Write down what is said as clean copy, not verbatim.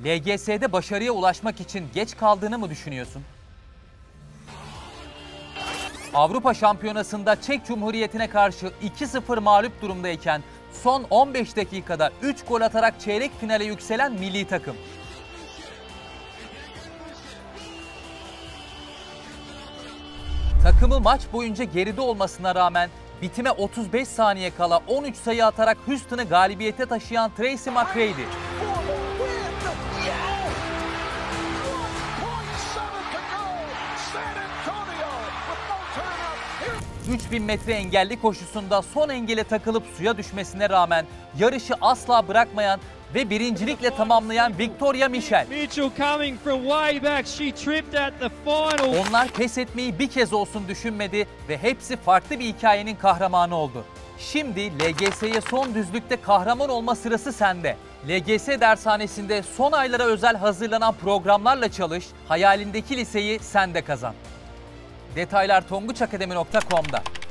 LGS'de başarıya ulaşmak için geç kaldığını mı düşünüyorsun? Avrupa Şampiyonası'nda Çek Cumhuriyeti'ne karşı 2-0 mağlup durumdayken son 15 dakikada 3 gol atarak çeyrek finale yükselen milli takım. Takımı maç boyunca geride olmasına rağmen bitime 35 saniye kala 13 sayı atarak Houston'ı galibiyete taşıyan Tracy McGrady. 3000 metre engelli koşusunda son engele takılıp suya düşmesine rağmen yarışı asla bırakmayan ve birincilikle tamamlayan Victoria Mitchell. Onlar pes etmeyi bir kez olsun düşünmedi ve hepsi farklı bir hikayenin kahramanı oldu. Şimdi LGS'ye son düzlükte kahraman olma sırası sende. LGS dershanesinde son aylara özel hazırlanan programlarla çalış, hayalindeki liseyi sen de kazan. Detaylar tonguçakademi.com'da.